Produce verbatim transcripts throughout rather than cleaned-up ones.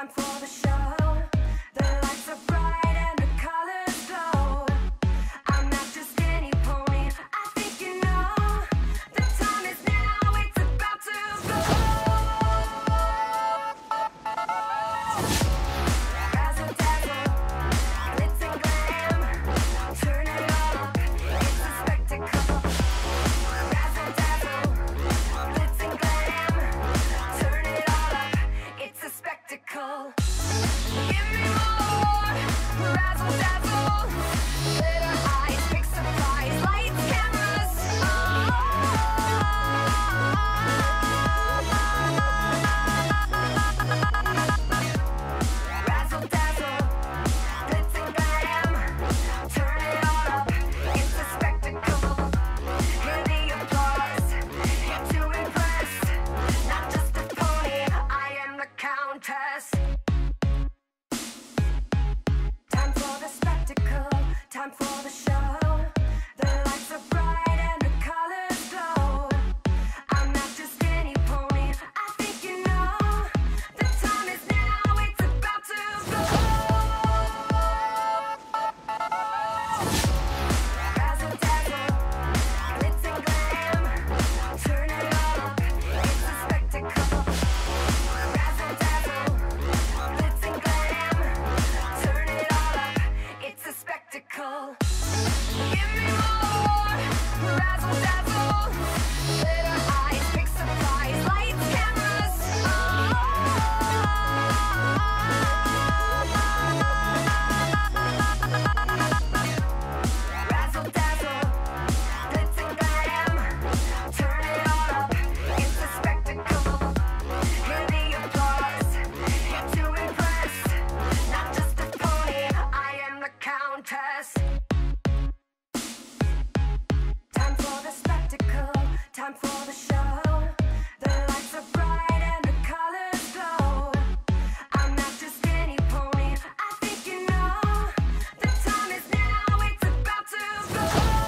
Time for the show. The lights are bright and the colors glow. I'm not just any pony, I think you know. The time is now, it's about to go. Razzle dazzle, glitz and glam. Turn it up, it's a spectacle. Razzle dazzle, glitz and glam. Turn it all up, it's a spectacle. Give me more razzle dazzle. Glitter eyes, big surprise, lights, cameras. Razzle dazzle, glitz and glam. Turn it all up, it's a spectacle. Hear the applause, here to impress. Not just a pony, I am the countess. Time for the spectacle, time for the show. The lights are bright and the colors glow. I'm not just any pony, I think you know. The time is now, it's about to go. Razzle dazzle, glitz and glam. Turn it all up, it's a spectacle. Razzle dazzle, glitz and glam. Turn it all up, it's a spectacle. Give me more razzle dazzle. Glitter eyes, big surprise, lights, cameras. Razzle dazzle, glitz and glam. Turn it all up, it's a spectacle. Hear the applause, here to impress. Not just a pony, I am the countess. Time for the spectacle, time for the show. The lights are bright and the colors glow. I'm not just any pony, I think you know. The time is now, it's about to go.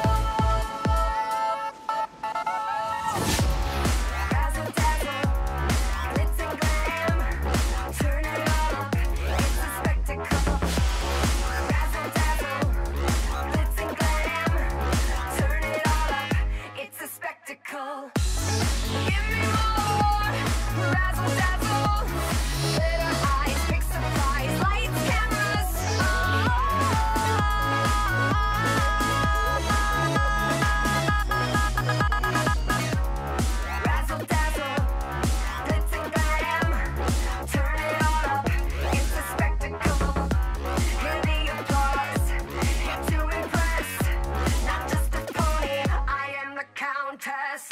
Razzle dazzle, glitz and glam. Turn it all up, it's a spectacle. Razzle dazzle, glitz and glam. Turn it all up, it's a spectacle. Give me more razzle dazzle. Glitter eyes, big surprise, lights, cameras. Razzle dazzle, glitz and glam. Turn it all up, it's a spectacle. Hear the applause, here to impress. Not just a pony, I am the countess.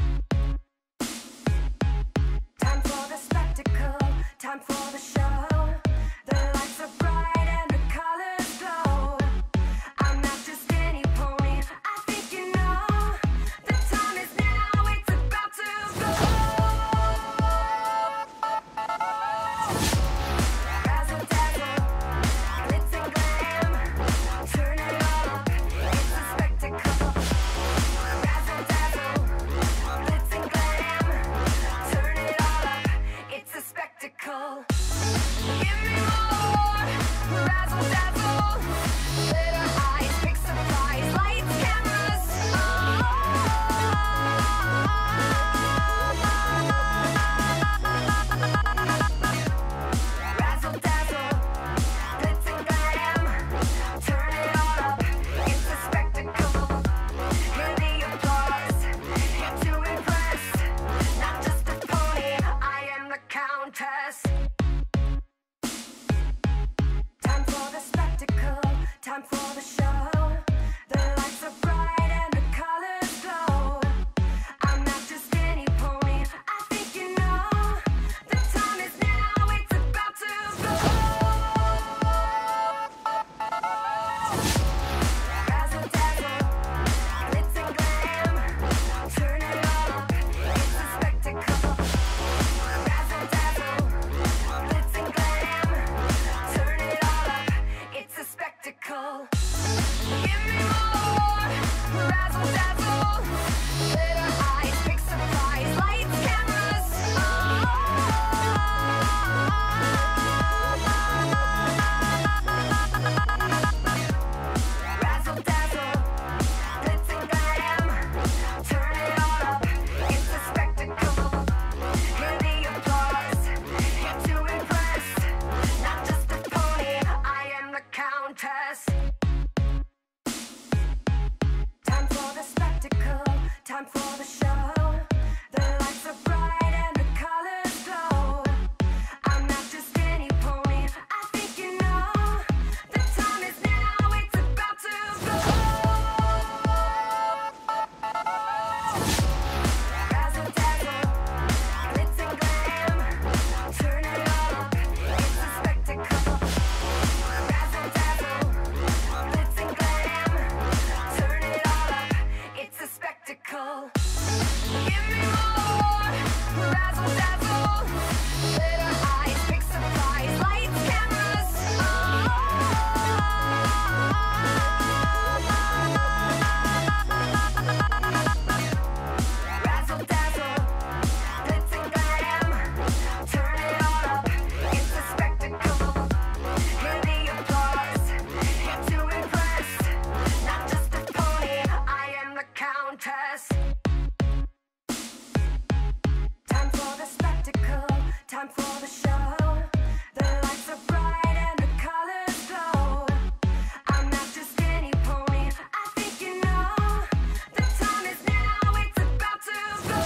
Time for the spectacle, time for the show. The lights are bright and the colors glow. I'm not just any pony, I think you know. The time is now, it's about to go. Razzle dazzle, glitz and glam. Turn it all up, it's a spectacle. Razzle dazzle, glitz and glam. Turn it all up, it's a spectacle. Time for the show. The lights are bright and the colors glow. I'm not just any pony. I think you know. The time is now. It's about to go.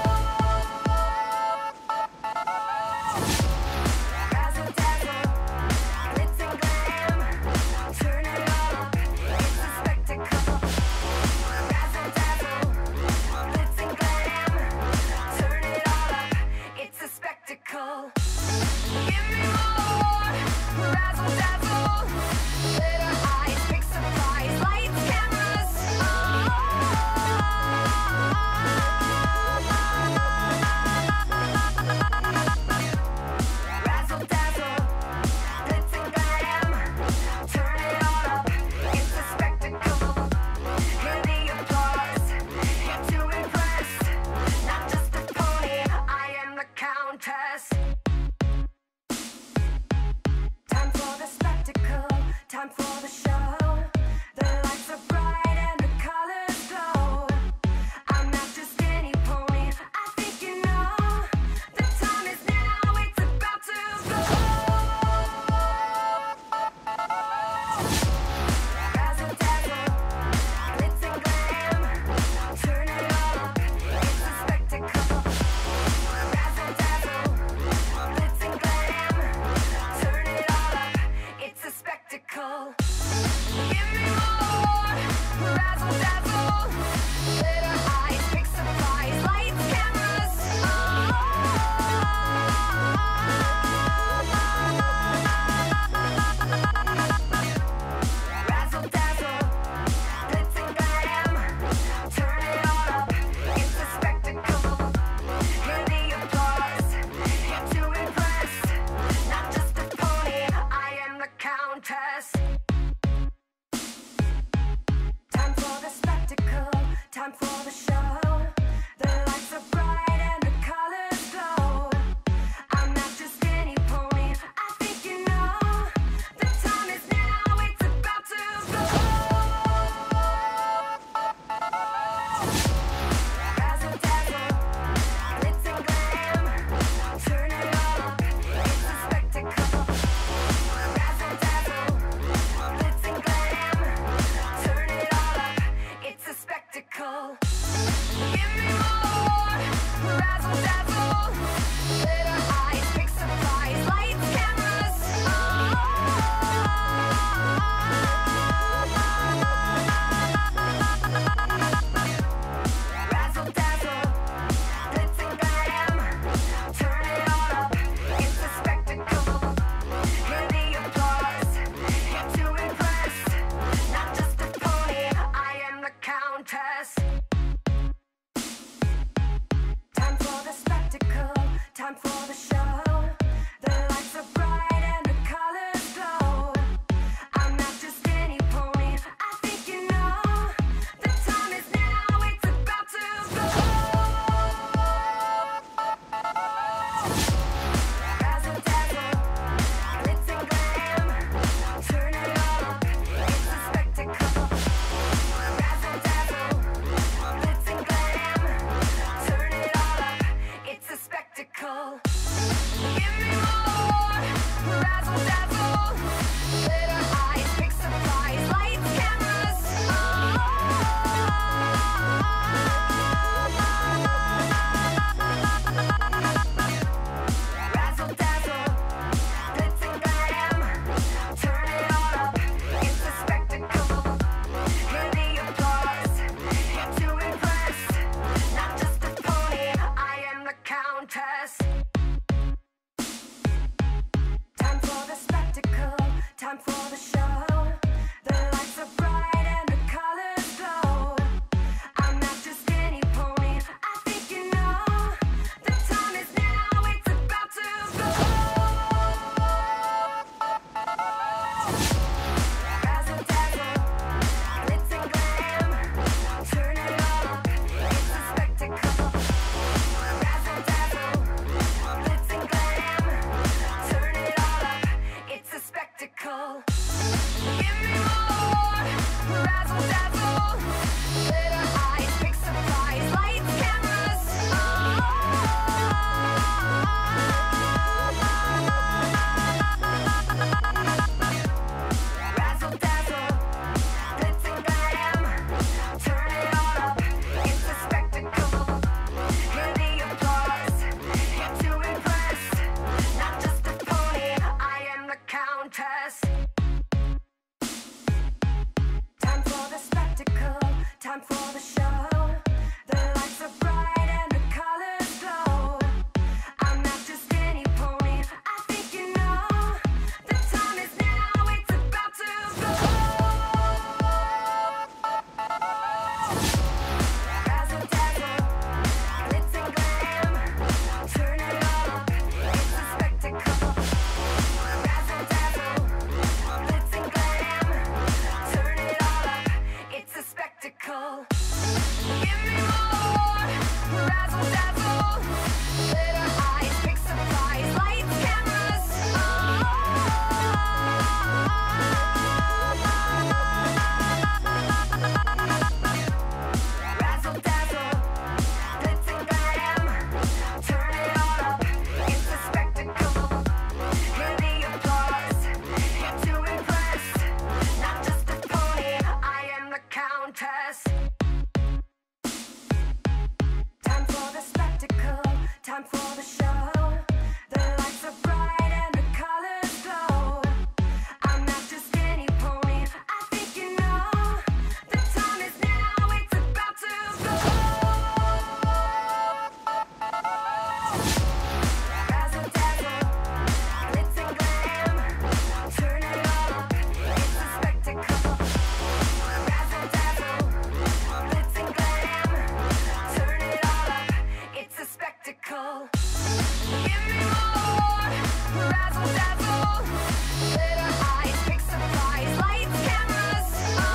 Razzle dazzle, glitz and glam. Turn it up. It's a spectacle. Razzle dazzle, glitz and glam. Turn it all up. It's a spectacle. Give me more. Razzle dazzle. Glitter eyes, big surprise. Lights, cameras. Razzle dazzle, glitz and glam. Turn it all up. It's a spectacle. Hear the applause. Here to impress. Not just a pony. I am the countess. Time for the spectacle. Time for the show. The lights are bright and the colors glow. I'm not just any pony. I think you know. The time is now. It's about to go. Razzle dazzle, glitz and glam. Turn it all up. It's a spectacle. Razzle dazzle, glitz and glam. Turn it all up. It's a spectacle. Give me more. Razzle dazzle. Glitter eyes, big surprise. Lights, cameras. Razzle dazzle, glitz and glam. Turn it all up. It's a spectacle. Hear the applause. Here to impress. Not just a pony. I am the countess. Time for the spectacle. Time for the show. The lights are bright and the colors glow. I'm not just any pony. I think you know. The time is now. It's about to go. Razzle dazzle, glitz and glam. Turn it all up. It's a spectacle. Razzle dazzle, glitz and glam. Turn it all up. It's a spectacle. Give me more. Razzle dazzle. Glitter eyes, big surprise. Lights, cameras. Razzle dazzle, glitz and glam. Turn it all up. It's a spectacle. Hear the applause. Here to impress. Not just a pony. I am the countess. Time for the spectacle. Time for the show. The lights are bright and the colors glow. I'm not just any pony. I think you know. The time is now. It's about to go. Razzle dazzle, glitz and glam. Turn it all up. It's a spectacle. Razzle dazzle, glitz and glam. Turn it all up. It's a spectacle. Give me more. Razzle dazzle. Glitter eyes, big surprise. Lights, cameras. Razzle dazzle, glitz and glam. Turn it all up. It's a spectacle. Hear the applause. Here to impress. Not just a pony. I am the countess. Time for the spectacle. Time for the show. The lights are bright and the colors glow. I'm not just any pony. I think you know. The time is now. It's about to go. Razzle dazzle, glitz and glam. Turn it all up. It's a spectacle. Razzle dazzle, Time for the show. The lights are bright and the colors glow. I'm not just any pony. I think you know. The time is now. It's about to go. Razzle dazzle, glitz and glam. Turn it all up. It's a spectacle. Razzle dazzle, glitz and glam. Turn it all up. It's a spectacle. Give me more. Razzle dazzle. Glitter eyes, big surprise. Lights, cameras.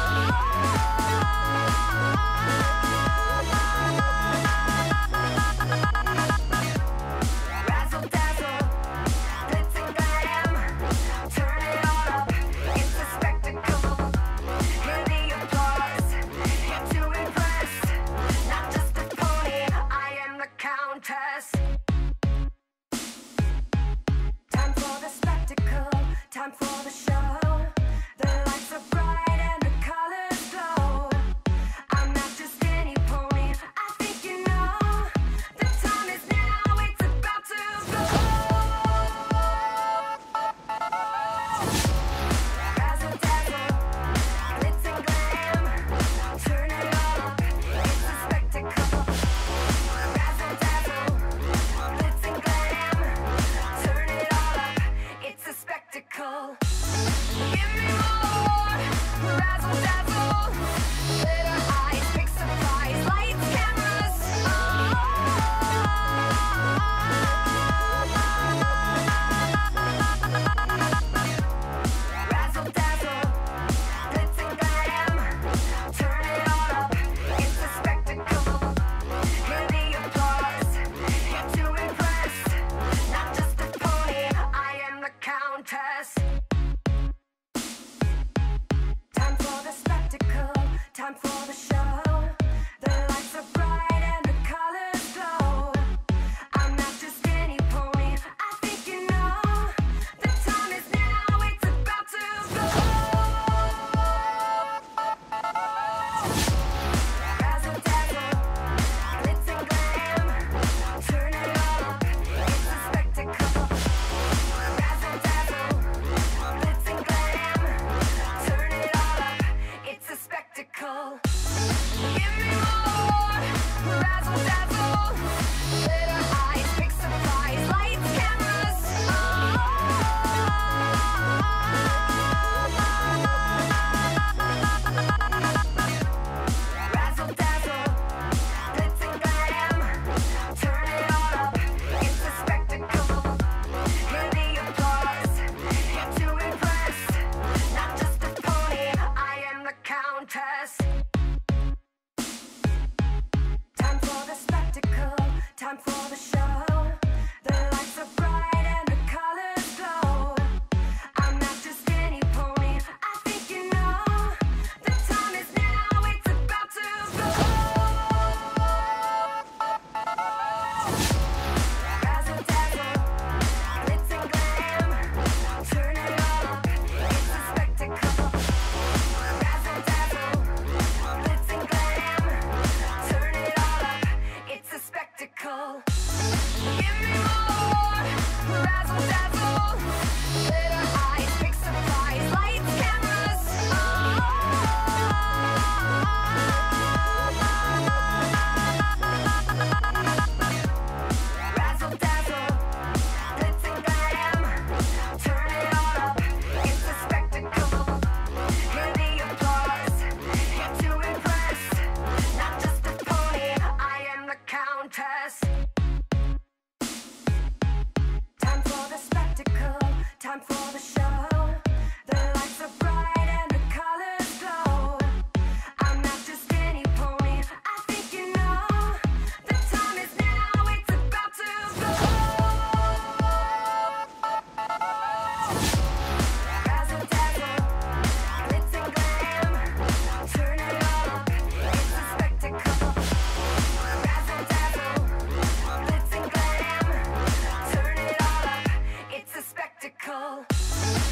Razzle dazzle, glitz and glam. Turn it all up. It's a spectacle. Hear the applause. Here to impress. Not just a pony. I am the countess. Time for the spectacle. Time for the show. The lights are bright and the colors glow. I'm not just any pony. I think you know. The time is now. It's about to go. Razzle dazzle, glitz and glam. Turn it all up. It's a spectacle. Razzle dazzle, glitz and glam. Turn it all up. It's a spectacle. Give me more. Razzle dazzle. Glitter eyes, big surprise. Lights, cameras. Razzle dazzle, glitz and glam. Turn it all up. It's a spectacle. Hear the applause. Here to impress. Not just a pony. I am the countess. Time for the spectacle. Time for the show. The lights are bright and the colors glow. I'm not just any pony. I think you know. The time is now. It's about to go. Razzle dazzle, glitz and glam. Turn it all up. It's a spectacle. Razzle dazzle, glitz and glam. Turn it all up. It's a spectacle. Give me more. Razzle dazzle. Glitter eyes, big surprise. Lights, cameras. Razzle dazzle, glitz and glam. Turn it all up. It's a spectacle. Hear the applause. Here to impress. Not just a pony. I am the countess. Time for the spectacle. Time for the show. The lights are bright and the colors glow. I'm not just any pony. I think you know. The time is now. It's about to go. Razzle dazzle, glitz and glam. Turn it all up. It's a spectacle. Razzle dazzle, glitz and glam. Turn it all up. It's a spectacle. Give me more. Razzle dazzle. Glitter eyes, big surprise. Lights, cameras. Razzle dazzle, glitz and glam. Turn it all up. It's a spectacle. Hear the applause. Here to impress. Not just a pony. I am the countess. Time for the spectacle. Time for the show. The lights are bright and the colors glow. I'm not just any pony. I think you know. The time is now. It's about to go. Razzle dazzle, glitz and glam. Turn it all up. It's a spectacle. Razzle dazzle, glitz and glam. Turn it all up. It's a spectacle.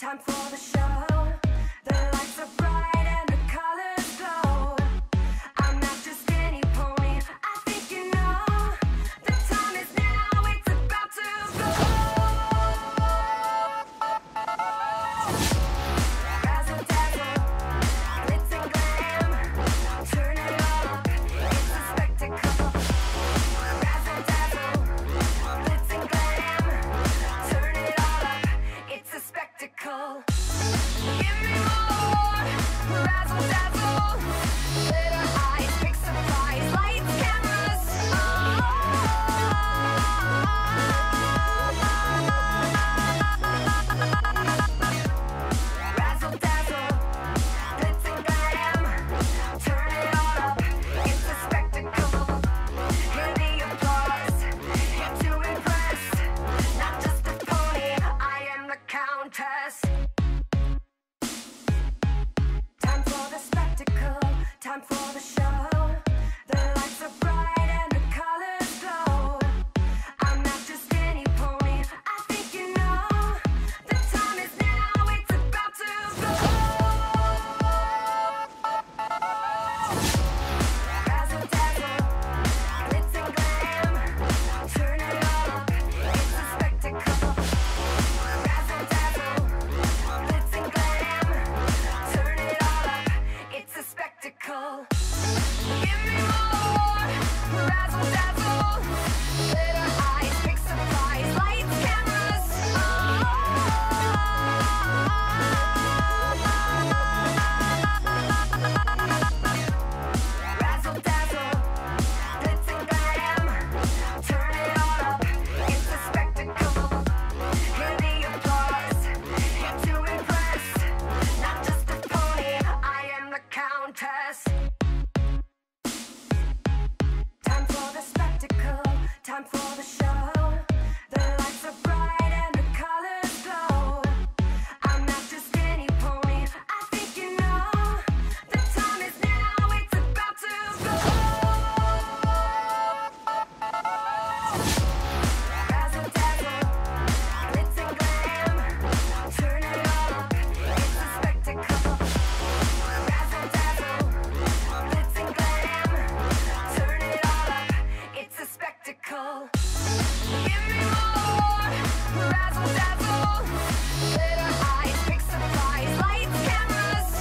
time for the show. The lights are bright and the colors glow. I'm not just any pony, I think you know. The time is now, it's about to go. Razzle dazzle, glitz and glam, turn it up, it's a spectacle. Razzle dazzle, glitz and glam, turn it all up, it's a spectacle. Give me more, razzle dazzle, glitter eyes, big surprise, lights, cameras, razzle dazzle, glitz and glam, turn it all up, it's a spectacle. Hear the applause, here to impress, not just a pony, I am the countess. Time for the spectacle, time for the show. The lights are bright and the colors glow. I'm not just any pony, I think you know. The time is now, it's about to go. Razzle dazzle, glitz and glam, turn it all up, it's a spectacle. Razzle dazzle, glitz and glam, turn it all up, it's a spectacle. Give me more, razzle dazzle, glitter eyes, big surprise, lights, cameras, razzle dazzle, glitz and glam, turn it all up, it's a spectacle. Hear the applause, here to impress, not just a pony, I am the countess. Time for the spectacle, time for the show. The lights are bright and the colors glow. I'm not just any pony, I think you know. The time is now, it's about to go. Razzle dazzle, glitz and glam, turn it all up, it's a spectacle. Razzle dazzle, glitz and glam, turn it all up, it's a spectacle. Give me more, razzle dazzle, glitter eyes, big surprise, lights, cameras,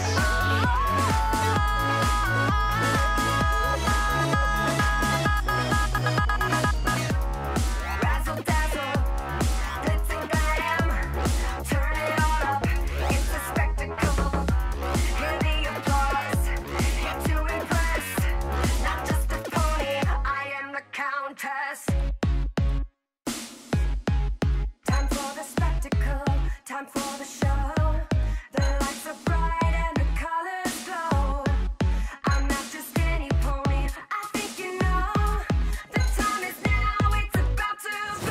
razzle dazzle, glitz and glam, turn it all up, it's a spectacle. Hear the applause, here to impress, not just a pony, I am the countess. Time for the spectacle, time for the show. The lights are bright and the colors glow. I'm not just any pony, I think you know. The time is now, it's about to go.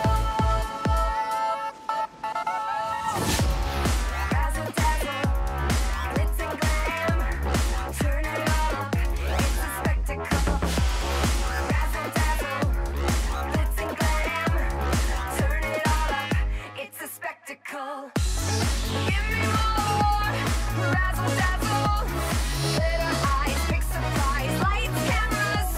Razzle dazzle, glitz and glam, turn it all up, it's a spectacle. Razzle dazzle, glitz and glam, turn it all up, it's a spectacle. Give me more, razzle dazzle, glitter eyes, big surprise, lights, cameras,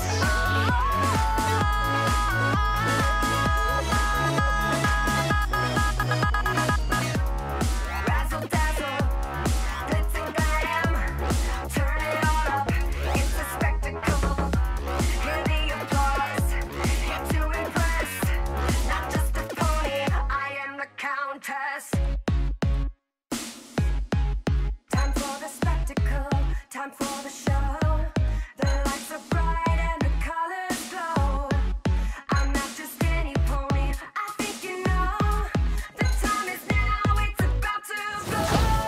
razzle dazzle, glitz and glam, turn it all up, it's a spectacle. Hear the applause, here to impress, not just a pony, I am the countess. Time for the spectacle, time for the show. The lights are bright and the colors glow. I'm not just any pony, I think you know. The time is now, it's about to go.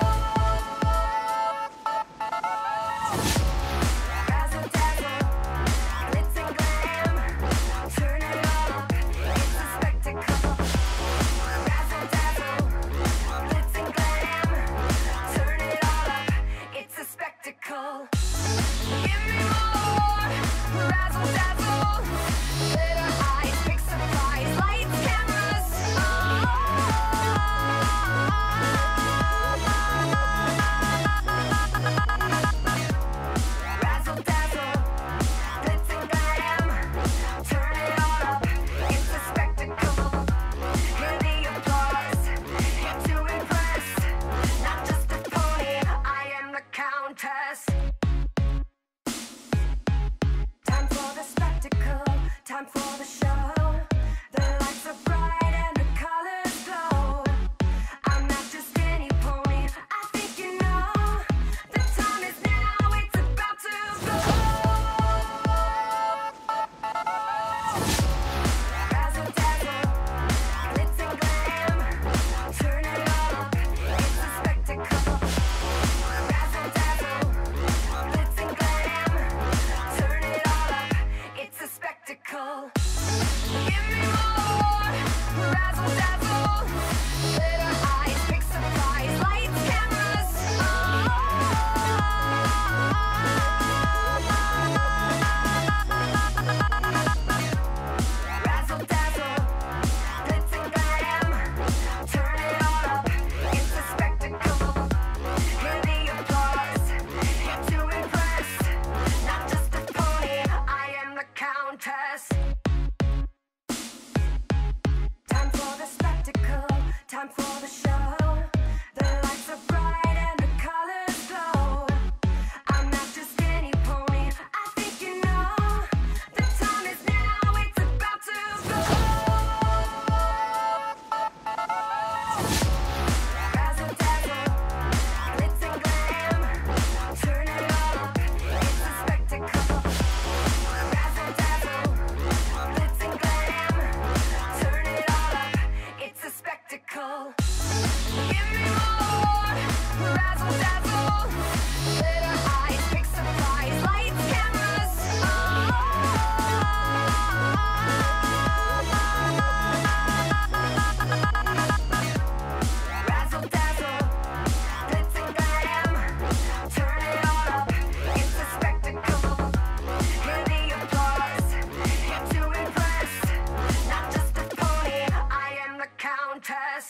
Razzle dazzle, glitz and glam, turn it all up, it's a spectacle. Razzle dazzle, glitz and glam, turn it all up, it's a spectacle. show. The lights are bright and the colors glow. I'm not just any pony, I think you know. The time is now, it's about to go. Razzle dazzle, glitz and glam. Turn it up, it's a spectacle. Razzle dazzle, glitz and glam. Turn it all up, it's a spectacle. Give me more, razzle dazzle. Glitter eyes, big surprise, lights, cameras. Razzle dazzle, glitz and glam. Turn it all up, it's a spectacle. Hear the applause, here to impress. Not just a pony, I am the countess.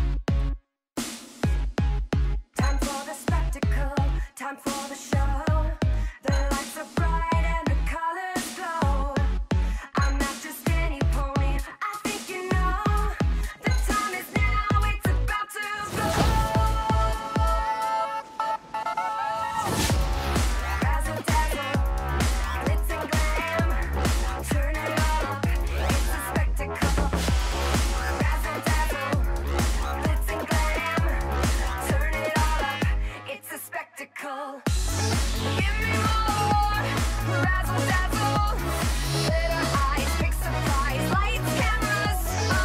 Time for the spectacle, time for the show. The lights are bright and the colors glow. I'm not just any pony, I think you know. The time is now, it's about to go. Razzle dazzle, glitz and glam. Turn it all up, it's a spectacle. Razzle dazzle, glitz and glam. Turn it all up, it's a spectacle. Give me more, razzle dazzle. Glitter eyes, big surprise, lights, cameras.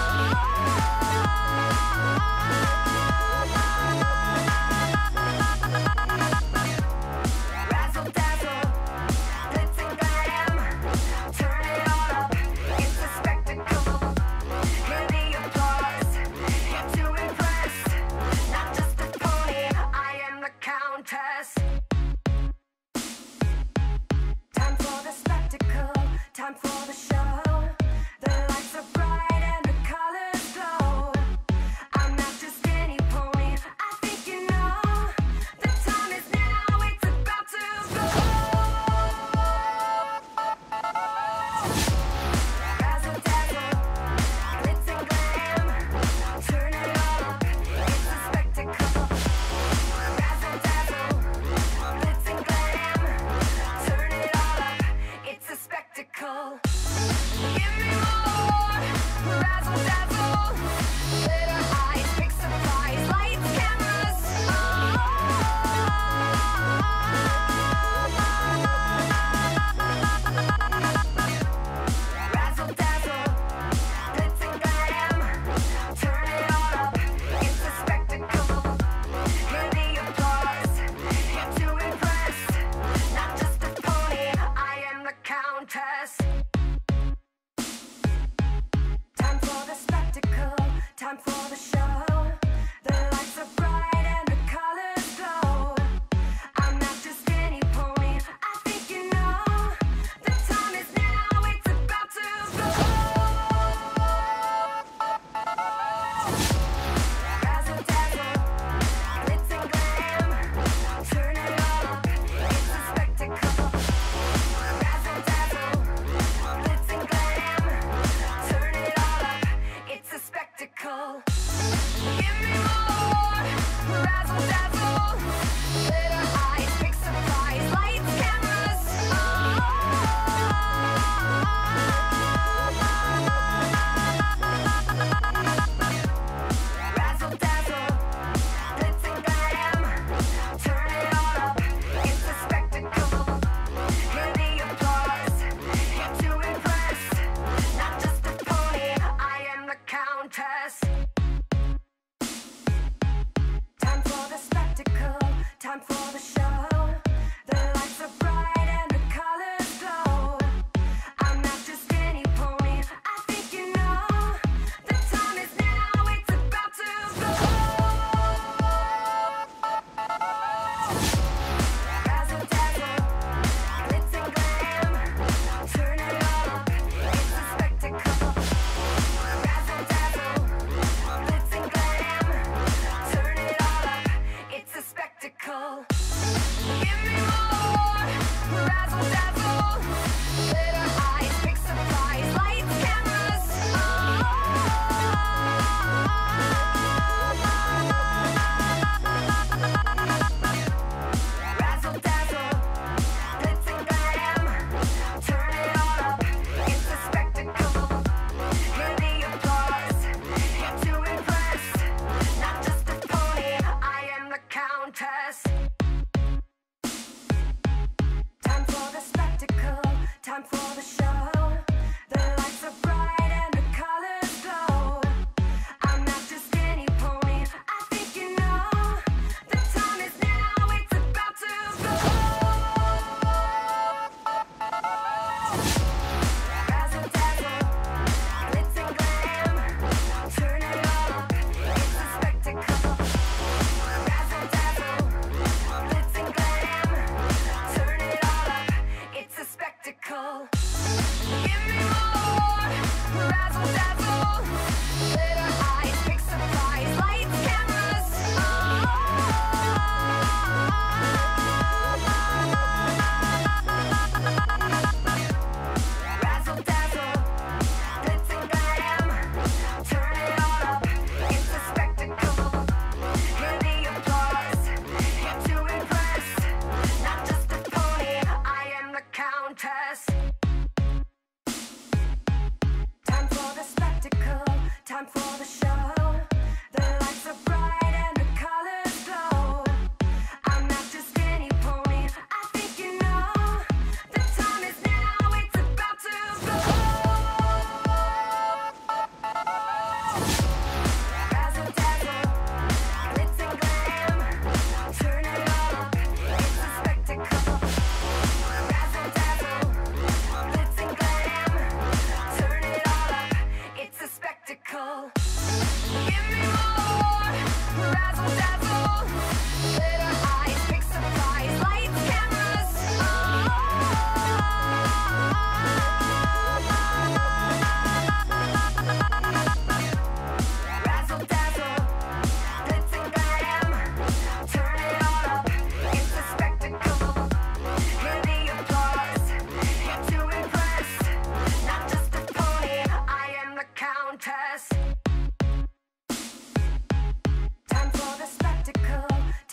Razzle dazzle, glitz and glam. Turn it all up, it's a spectacle. Hear the applause, here to impress. Not just a pony, I am the countess. Time for the spectacle, time for the show. The lights are bright and the colors glow. I'm not just any pony, I think you know. The time is now, it's about to go. Razzle dazzle, glitz and glam. Turn it all up, it's a spectacle. Razzle dazzle, glitz and glam. Turn it all up, it's a spectacle. Give me more, razzle dazzle. Glitter eyes, big surprise, lights, cameras. Razzle dazzle, glitz and glam. Turn it all up, it's a spectacle. Hear the applause, here to impress. Not just a pony, I am the countess. Time for the spectacle, time for the show. The lights are bright and the colors glow. I'm not just any pony, I think you know. The time is now, it's about to go. Razzle dazzle, glitz and glam. Turn it all up, it's a spectacle. Razzle dazzle, glitz and glam. Turn it all up, it's a spectacle. Give me more, razzle dazzle. Glitter eyes, big surprise, lights, cameras. Razzle dazzle, glitz and glam. Turn it all up, it's a spectacle. Hear the applause, here to impress. Not just a pony, I am the countess. Time for the spectacle, time for the show. The lights are bright and the colors glow. I'm not just any pony, I think you know. The time is now, it's about to go. Razzle dazzle, glitz and glam. Turn it all up, it's a spectacle. Razzle dazzle, glitz and glam. Turn it all up, it's a spectacle.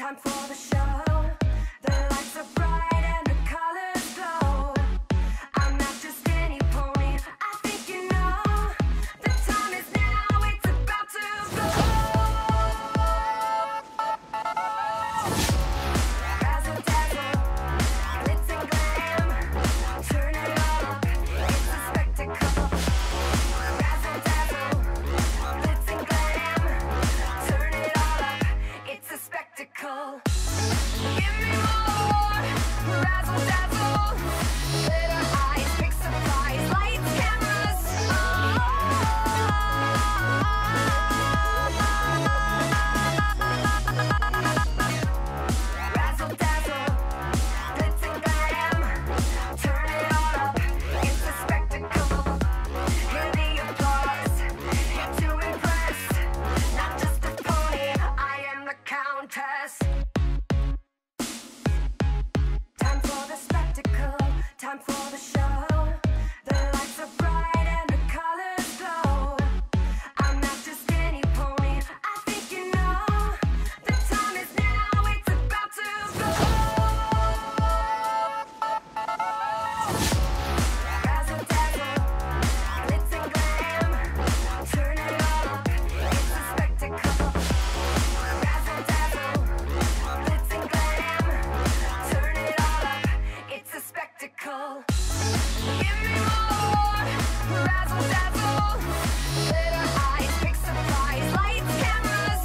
time for the show. The lights are bright and the colors glow. I'm not just any pony, I think you know. The time is now, it's about to go. Razzle dazzle, glitz and glam. Turn it up, it's a spectacle. Razzle dazzle, glitz and glam. Turn it all up, it's a spectacle. Give me more, razzle dazzle. Glitter eyes, big surprise, lights, cameras. Razzle dazzle, glitz and glam. Turn it all up, it's a spectacle. Hear the applause, here to impress. Not just a pony, I am the countess. Time for the spectacle, time for the show. The lights are bright and the colors glow. I'm not just any pony, I think you know. The time is now, it's about to go. Razzle dazzle, glitz and glam. Turn it all up, it's a spectacle. Razzle dazzle, glitz and glam. Turn it all up, it's a spectacle. Give me more, razzle dazzle. Glitter eyes, big surprise, lights, cameras.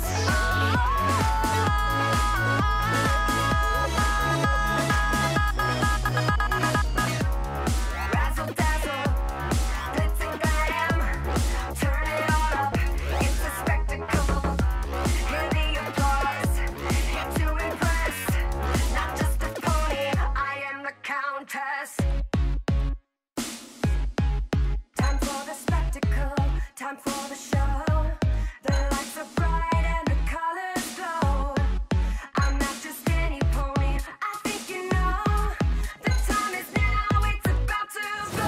Razzle dazzle, glitz and glam. Turn it all up, it's a spectacle. Hear the applause, here to impress. Not just a pony, I am the countess. Time for the spectacle, time for the show. The lights are bright and the colors glow. I'm not just any pony, I think you know. The time is now, it's about to go.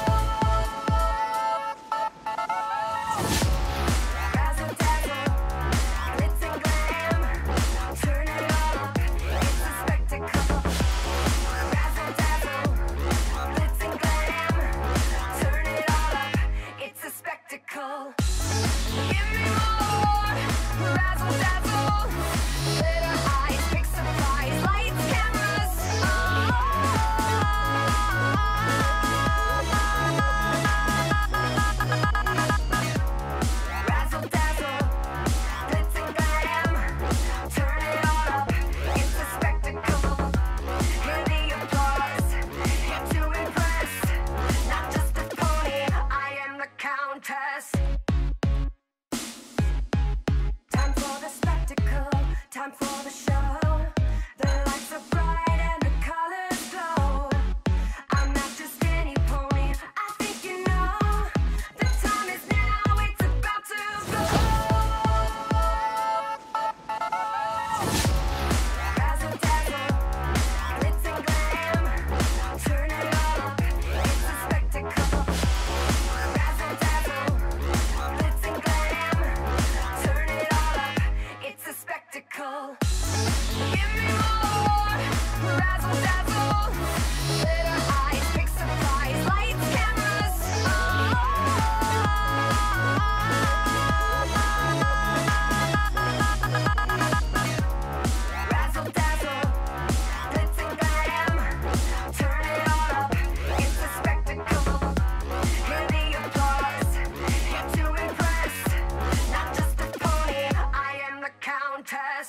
Razzle dazzle, glitz and glam. Turn it all up, it's a spectacle. Razzle dazzle, glitz and glam. Turn it all up, it's a spectacle. Give me more, razzle dazzle. Glitter eyes, big surprise, lights, cameras. Razzle dazzle, glitz and glam. Turn it all up, it's a spectacle. Hear the applause, here to impress. Not just a pony, I am the countess. Time for the spectacle, time for the show. The lights are bright and the colors glow. I'm not just any pony, I think you know. The time is now, it's about to go. Razzle dazzle, glitz and glam. Turn it all up, it's a spectacle. Razzle dazzle, glitz and glam. Turn it all up, it's a spectacle. Give me more, razzle dazzle. Glitter eyes, big surprise, lights, cameras. Razzle dazzle, glitz and glam. Turn it all up, it's a spectacle. Hear the applause, here to impress. Not just a pony, I am the countess.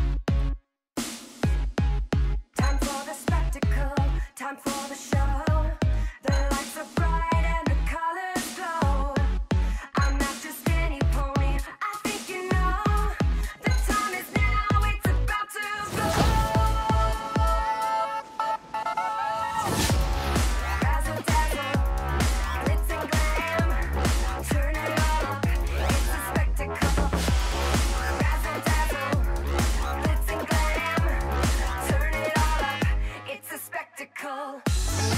Time for the spectacle, time for the show. The lights are bright and the colors glow. I'm not just any pony, I think you know. The time is now, it's about to go. Razzle dazzle, glitz and glam. Turn it all up, it's a spectacle. Razzle dazzle, glitz and glam. Turn it all up, it's a spectacle.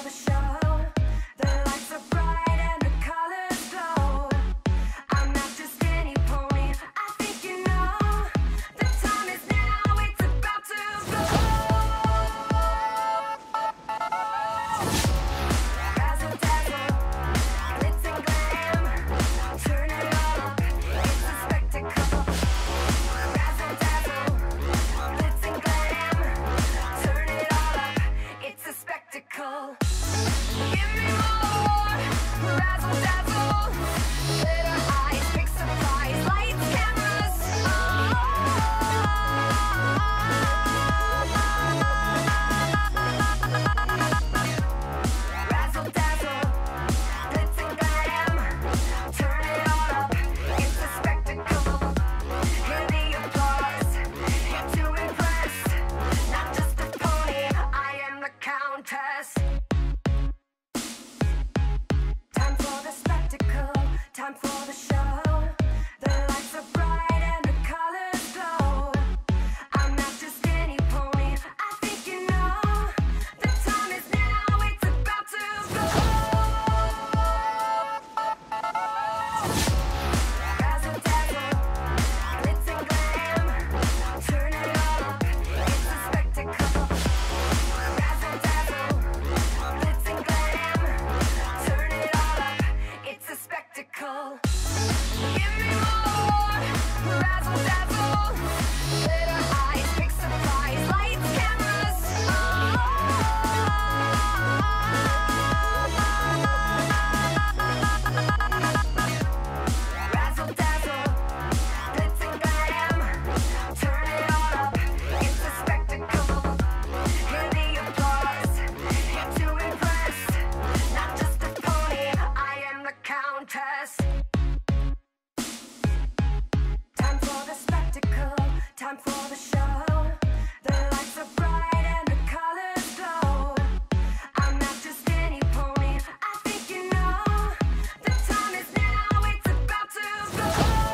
the show. The lights are bright and the colors glow. I'm not just any pony, I think you know. The time is now, it's about to go. Razzle dazzle, glitz and glam. Turn it up, it's a spectacle. Razzle dazzle, glitz and glam. Turn it all up, it's a spectacle. Give me more, razzle dazzle. Glitter eyes, big surprise, lights, cameras. Razzle dazzle, glitz and glam. Turn it all up, it's a spectacle. Hear the applause, here to impress. Not just a pony, I am the countess. Time for the spectacle, time for the show. The lights are bright and the colors glow. I'm not just any pony, I think you know. The time is now, it's about to go. Razzle dazzle, glitz and glam. Turn it all up, it's a spectacle. Razzle dazzle, glitz and glam. Turn it all up, it's a spectacle. Give me more, razzle dazzle. Glitter eyes, big surprise, lights, cameras. Razzle dazzle, glitz and glam. Turn it all up, it's a spectacle. Hear the applause, here to impress. Not just a pony, I am the countess. Time for the spectacle, time for the show. The lights are bright and the colors glow. I'm not just any pony, I think you know. The time is now, it's about to go.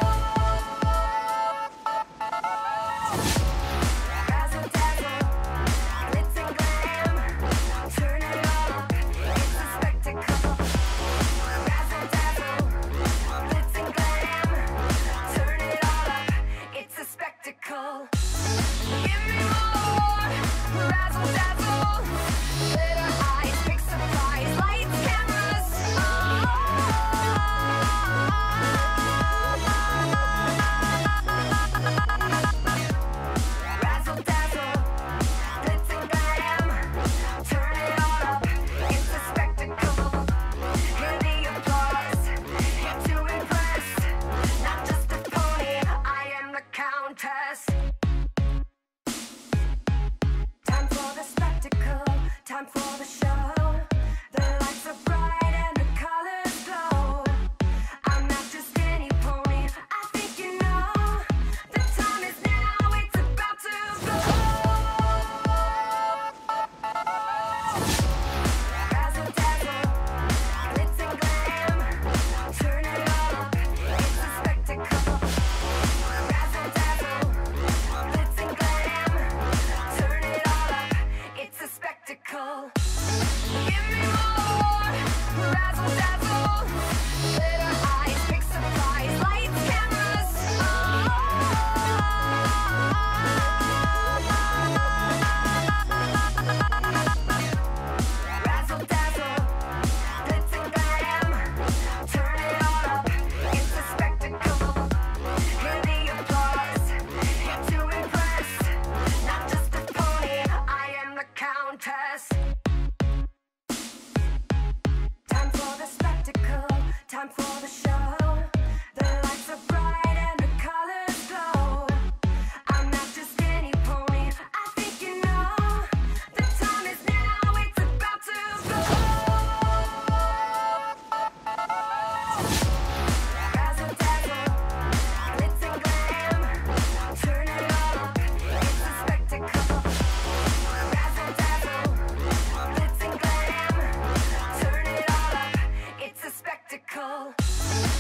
Razzle dazzle, glitz and glam. Turn it all up, it's a spectacle. Razzle dazzle, glitz and glam. Turn it all up, it's a spectacle. Give me more, razzle dazzle. Glitter eyes, big surprise, lights, cameras. Razzle dazzle, glitz and glam. Turn it all up, it's a spectacle. Hear the applause, here to impress. Not just a pony, I am the countess. Time for the spectacle, time for the show. The lights are bright and the colors glow. I'm not just any pony, I think you know. The time is now, it's about to go. Razzle dazzle, glitz and glam. Turn it all up, it's a spectacle. Razzle dazzle, glitz and glam. Turn it all up, it's a spectacle. Give me more, razzle dazzle. Glitter eyes, big surprise, lights, cameras. Razzle dazzle, glitz and glam. Turn it all up, it's a spectacle. Hear the applause, here to impress. Not just a pony, I am the countess. Time for the spectacle, time for the show. The lights are bright and the colors glow. I'm not just any pony, I think you know. The time is now, it's about to go. Razzle dazzle, glitz and glam. Turn it all up, it's a spectacle. Razzle dazzle, glitz and glam. Turn it all up, it's a spectacle.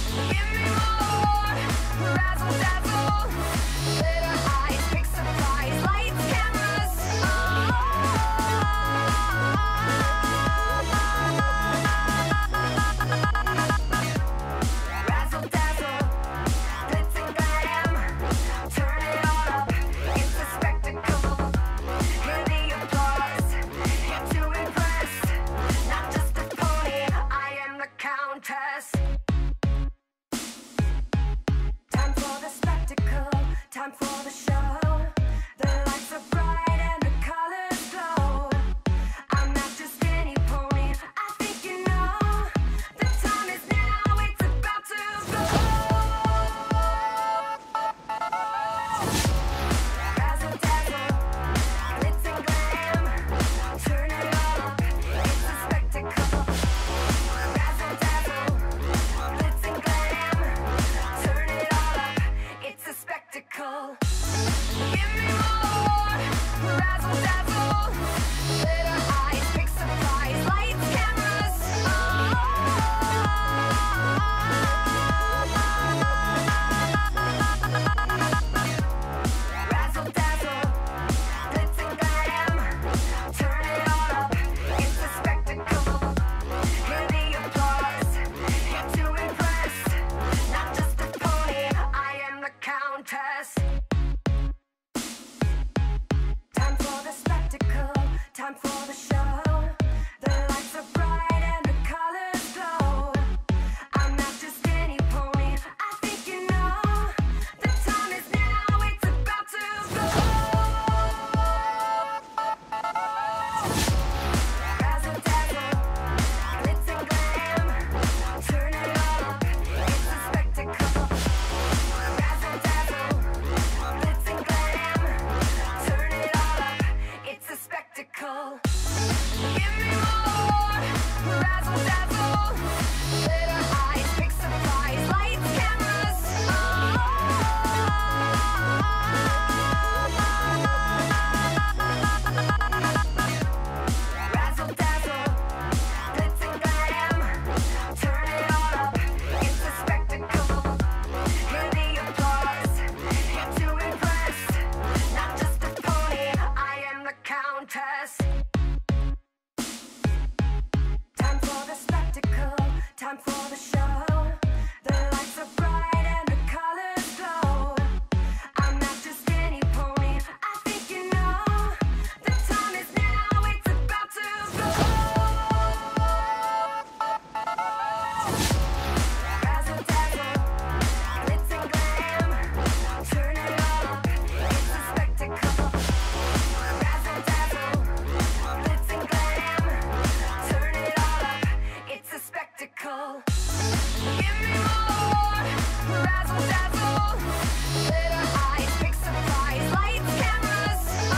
razzle dazzle, glitter eyes, big surprise, lights, cameras.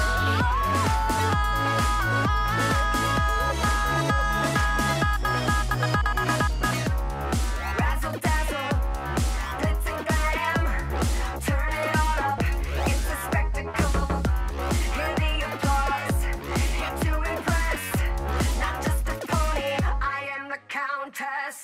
Razzle dazzle, glitz and glam, turn it all up, it's a spectacle. Hear the applause, here to impress, not just a pony, I am the countess.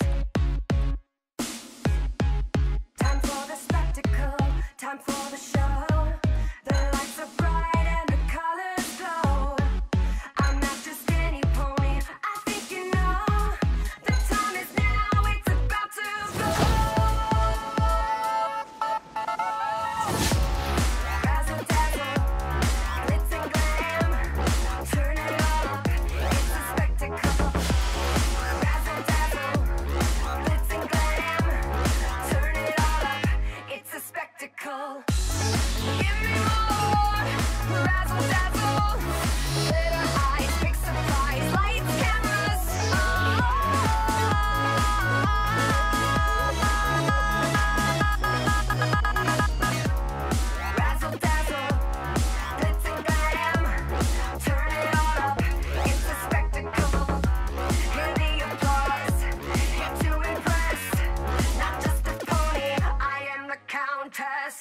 Time for the spectacle, time for the show. The lights are bright and the colors glow. I'm not just any pony, I think you know. The time is now, it's about to blow. Razzle dazzle, glitz and glam, turn it all up, it's a spectacle. Razzle dazzle, glitz and glam, turn it all up, it's a spectacle. Give me more, razzle dazzle, glitter eyes, big surprise, lights, cameras. Razzle dazzle, glitz and glam, turn it all up, it's a spectacle. Hear the applause, here to impress, not just a pony, I am the countess.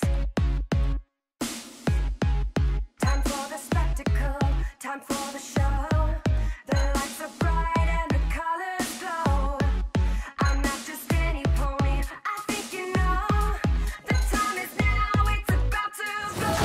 Time for the spectacle, time for the show. The lights are bright and the colors glow. I'm not just any pony, I think you know. The time is now, it's about to blow.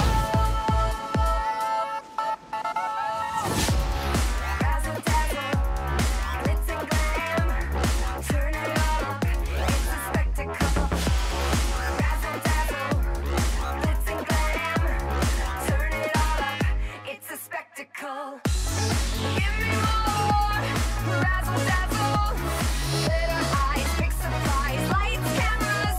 Razzle dazzle, glitz and glam, turn it all up, it's a spectacle. Razzle dazzle, glitz and glam, turn it all up, it's a spectacle. Give me more, razzle dazzle, glitter eyes, big surprise, lights, cameras.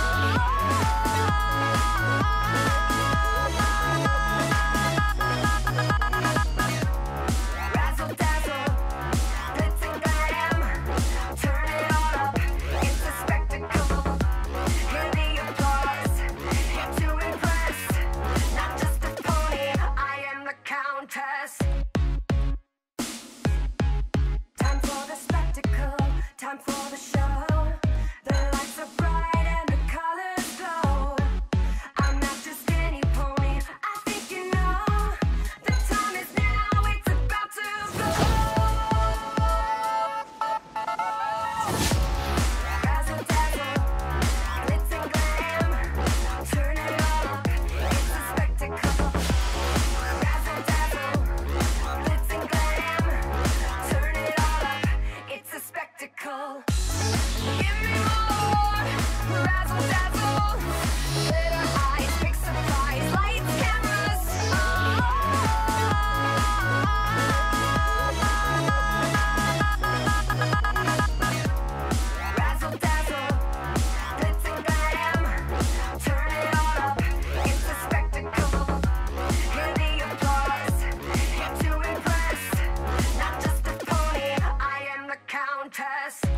Razzle dazzle, glitz and glam, turn it all up, it's a spectacle. Hear the applause, here to impress, not just a pony, I am the countess. Time for the spectacle, time for the show. The lights are bright and the colors glow. I'm not just any pony, I think you know. The time is now, it's about to blow. Razzle dazzle, glitz and glam, turn it all up, it's a spectacle. Razzle dazzle, glitz and glam, turn it all up, it's a spectacle. Give me more, razzle dazzle, glitter eyes, big surprise, lights, cameras. Razzle dazzle, glitz and glam, turn it all up, it's a spectacle. Hear the applause, here to impress, not just a pony, I am the countess.